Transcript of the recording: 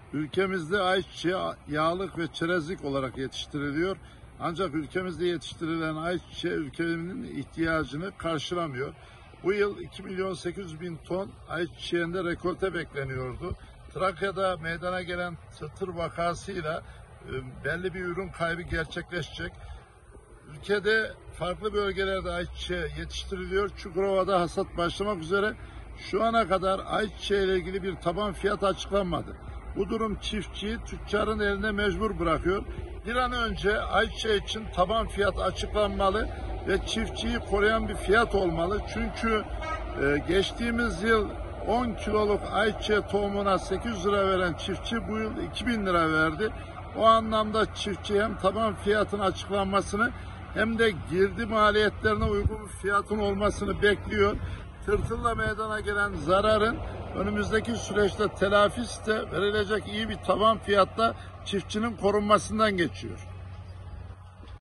Ülkemizde ayçiçeği yağlık ve çerezlik olarak yetiştiriliyor. Ancak ülkemizde yetiştirilen ayçiçeği ülkenin ihtiyacını karşılamıyor. Bu yıl 2.800.000 ton ayçiçeğinde rekolte bekleniyordu. Trakya'da meydana gelen tır vakasıyla belli bir ürün kaybı gerçekleşecek. Ülkede farklı bölgelerde ayçiçeği yetiştiriliyor. Çukurova'da hasat başlamak üzere. Şu ana kadar ayçiçeği ile ilgili bir taban fiyat açıklanmadı. Bu durum çiftçiyi tüccarın eline mecbur bırakıyor. Bir an önce ayçiçeği için taban fiyat açıklanmalı ve çiftçiyi koruyan bir fiyat olmalı. Çünkü geçtiğimiz yıl 10 kiloluk ayçiçeği tohumuna 800 lira veren çiftçi bu yıl 2000 lira verdi. O anlamda çiftçi hem taban fiyatın açıklanmasını hem de girdi maliyetlerine uygun bir fiyatın olmasını bekliyor. Tırtılla meydana gelen zararın önümüzdeki süreçte telafisi de verilecek iyi bir taban fiyatla çiftçinin korunmasından geçiyor.